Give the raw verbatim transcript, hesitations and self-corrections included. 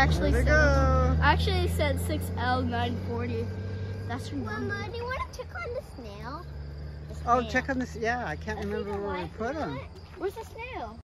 actually There they said go. I actually said six L nine forty. That's her number. Mama, do you want to check on the snail? The Oh, snail. check on this. Yeah, I can't Let's see remember the where we lights put on them. it. Where's the snail?